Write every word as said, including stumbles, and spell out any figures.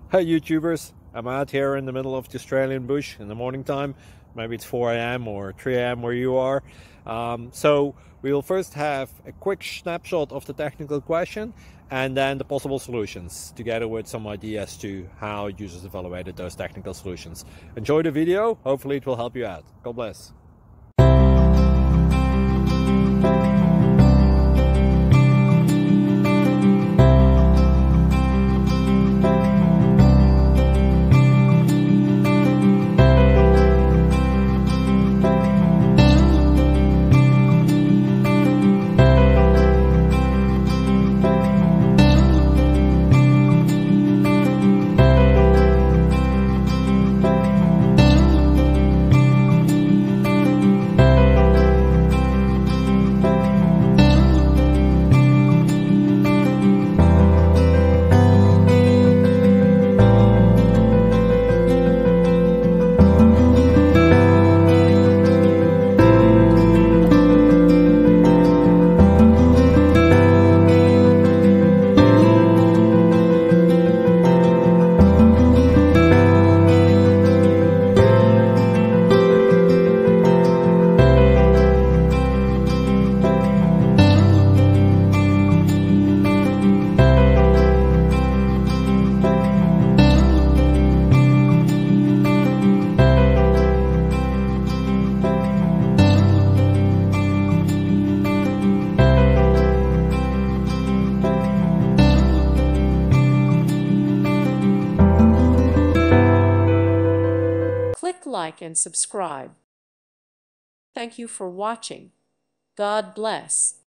Hey YouTubers, I'm out here in the middle of the Australian bush in the morning time. Maybe it's four A M or three A M where you are. Um, so we will first have a quick snapshot of the technical question and then the possible solutions, together with some ideas to how users evaluated those technical solutions. Enjoy the video, hopefully it will help you out. God bless. Click like and subscribe. Thank you for watching. God bless.